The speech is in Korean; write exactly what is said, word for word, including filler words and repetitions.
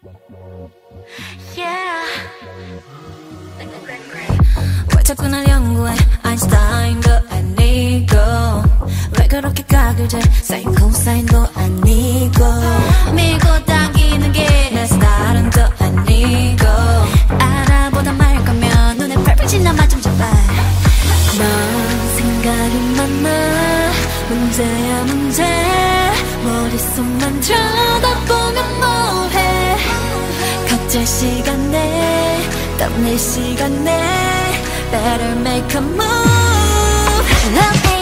Yeah. 왜 자꾸 날 연구해 아인슈타인도 아니고 왜 그렇게 각을 재 사인 코사인도 아니고 밀고 당기는 게 내 스타일은 또 아니고 알아보다 말 거면 눈에 펄펄 지나 맛 좀 줘봐 넌 생각이 많아 문제야 문제 머릿속만 쳐다보면 뭐해 각자 시간에 땀낼 시간에 Better make a move Love